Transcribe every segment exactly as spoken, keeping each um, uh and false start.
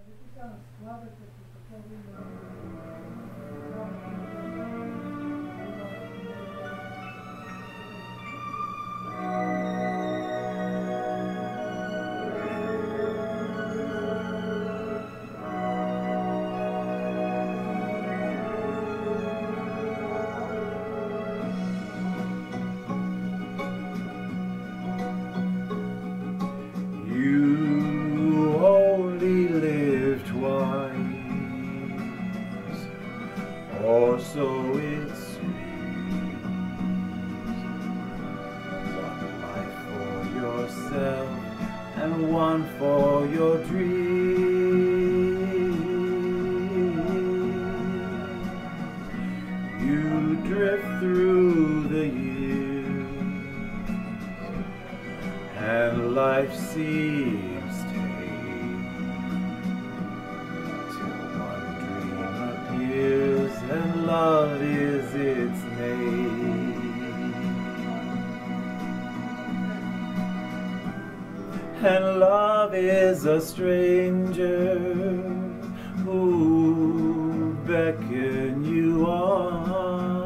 You only live twice, or so it seems. One life for yourself and one for your dreams. You drift through the years, and life seems tame, till one dream appears and love is its name. And love is a stranger who beckon you on.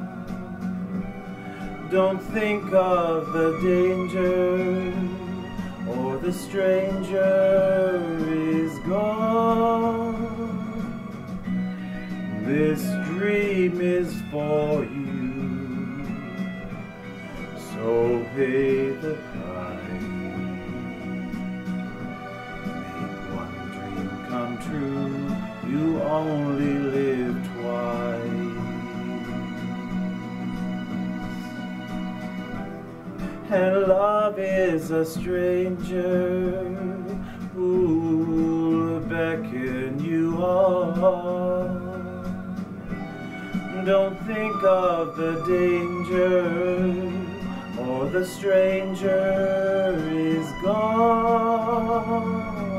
Don't think of the danger, or the stranger is gone. This dream is for you, so pay the price. Make one dream come true, you only live twice. And love is a stranger who'll beckon you on. Don't think of the danger, or the stranger is gone.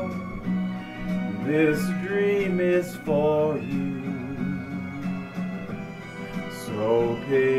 This dream is for you, so pay